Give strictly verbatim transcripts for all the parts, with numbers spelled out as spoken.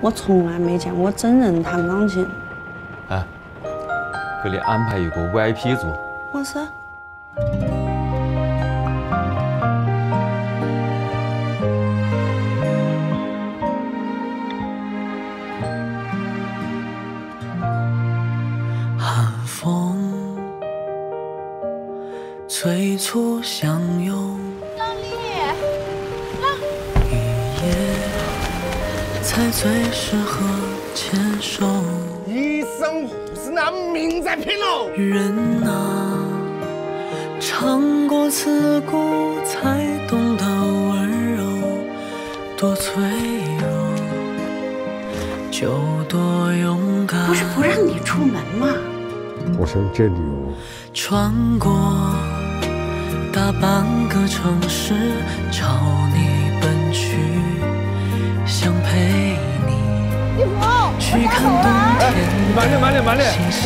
我从来没见过真人弹钢琴。 哎，给你安排一个 V I P 座。 我是。 寒风催促相拥。 才最适合牵手。 医生护士拿命在拼喽！ 人啊，尝过刺骨，才懂得温柔多脆弱，就多勇敢。 不是不让你出门吗？ 我想见你哦。 穿过大半个城市，朝你奔去。 想陪你去看冬天慢点，慢点，慢点。 星星，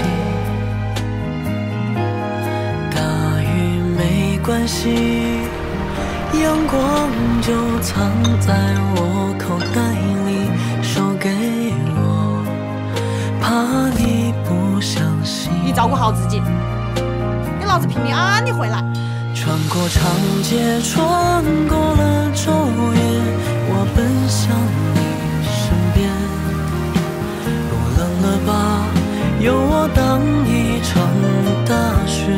大雨没关系，阳光就藏在我口袋里，手给我，怕你不相信。 你照顾好自己，给老子平平安安的回来。 穿过长街，穿过了昼夜，我奔向你身边。路冷了吧，有我当一场大雪。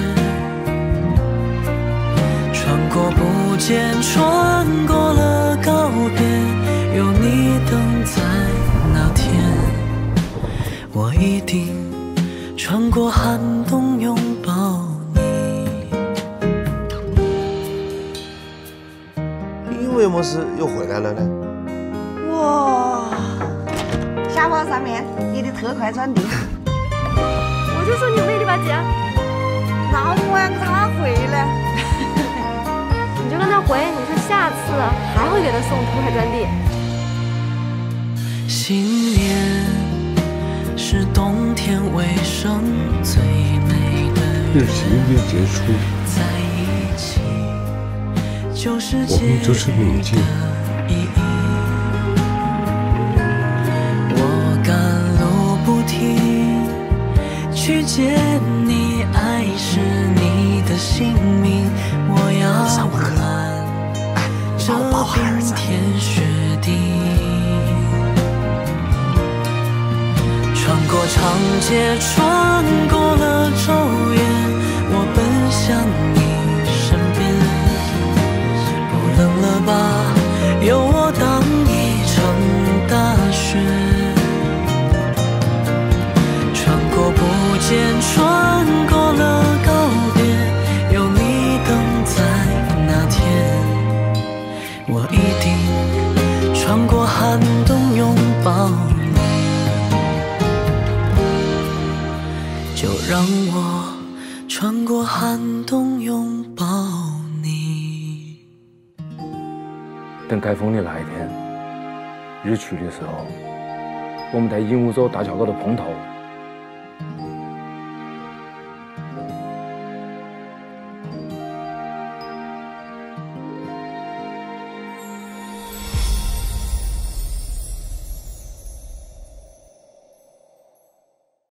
穿过不见，穿过了告别，有你等在那天，我一定穿过寒冬拥抱你。 为么事又回来了呢？ 哇，下巴上面你的特快转地。 我就说你会的吧，姐。 那我让他会了。 你就跟他回，你说下次还会给他送特快转地。 新年是冬天尾声最美的日期没结束。 在一起。 就是我们就是铭记。 我赶路不停，去见你，爱是你的性命。我要揽这冰天雪地，穿过长街，穿过了昼夜，我奔向你。 冷了吧，有我当一场大雪。穿过不见，穿过了告别，有你等在那天，我一定穿过寒冬拥抱你。就让我穿过寒冬拥抱你。 等台风的那一天，日出的时候，我们在鹦鹉洲大桥高头碰头。